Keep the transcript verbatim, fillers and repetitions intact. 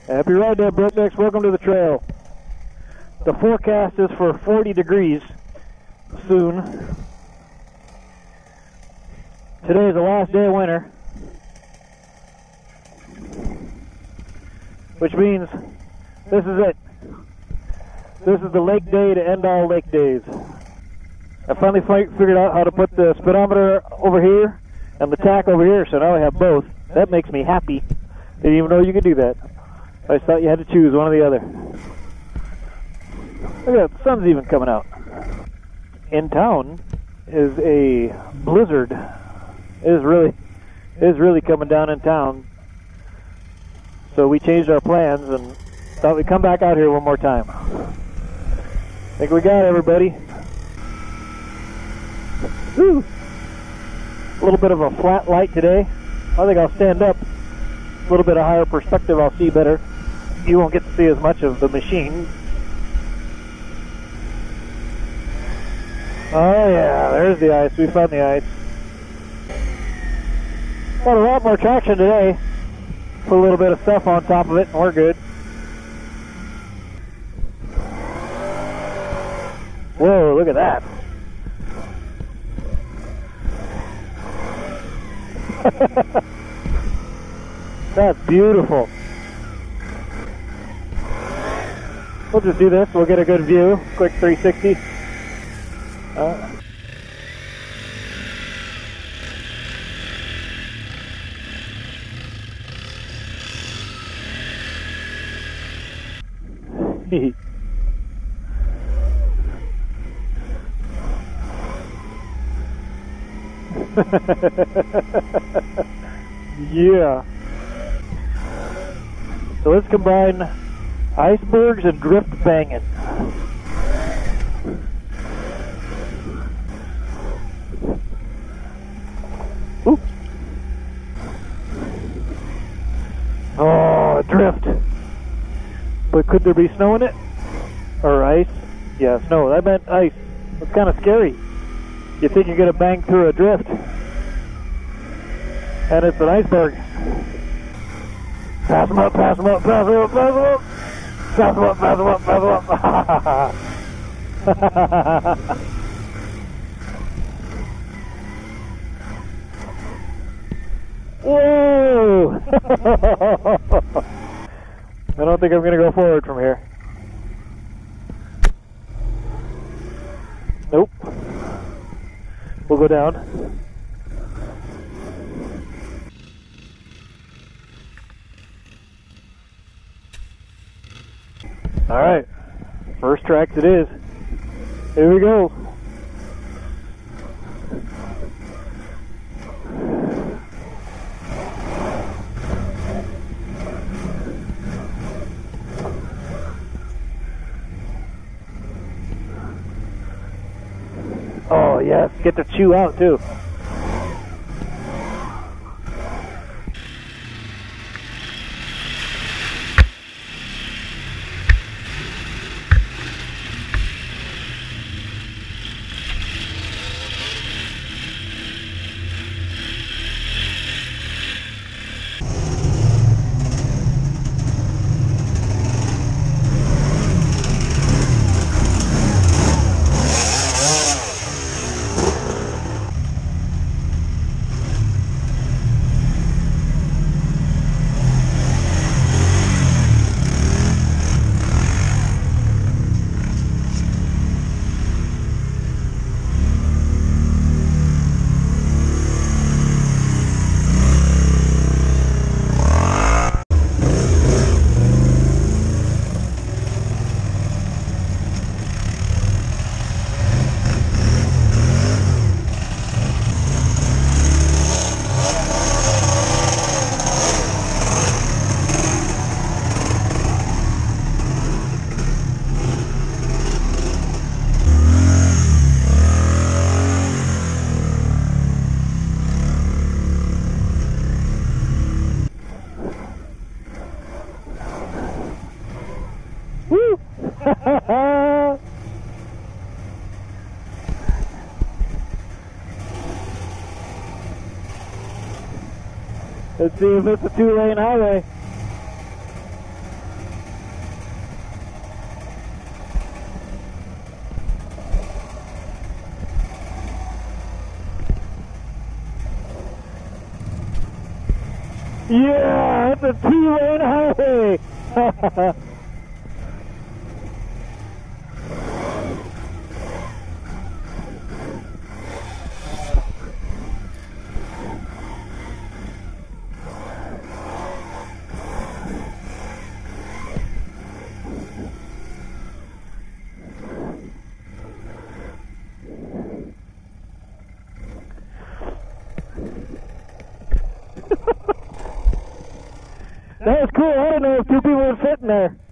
Happy ride there, Brooknecks. Welcome to the trail. The forecast is for forty degrees soon. Today is the last day of winter, which means this is it. This is the lake day to end all lake days. I finally figured out how to put the speedometer over here and the tack over here, so now I have both. That makes me happy. Didn't even know you could do that. I just thought you had to choose one or the other. Look at that, the sun's even coming out. In town is a blizzard. It is really, it is really coming down in town. So we changed our plans and thought we'd come back out here one more time. I think we got everybody. Woo! A little bit of a flat light today. I think I'll stand up. A little bit of higher perspective, I'll see better. You won't get to see as much of the machine. Oh yeah, there's the ice. We found the ice. Got a lot more traction today. Put a little bit of stuff on top of it and we're good. Whoa, look at that. That's beautiful. We'll just do this. We'll get a good view. Quick three sixty. Uh. Yeah. So let's combine icebergs and drift banging. Oop. Oh, drift. But could there be snow in it? Or ice? Yeah, snow. I meant ice. It's kind of scary. You think you're going to bang through a drift. And it's an iceberg. Pass them up, pass them up, pass them up, pass them up. Pass them up, pass them up, pass them up. Whoa! I don't think I'm going to go forward from here. Nope. We'll go down. Alright, first tracks it is. Here we go. Oh yes, get to chew out too. Let's see if it's a two-lane highway. Yeah, it's a two-lane highway. That was cool. I don't know if two people would fit in there.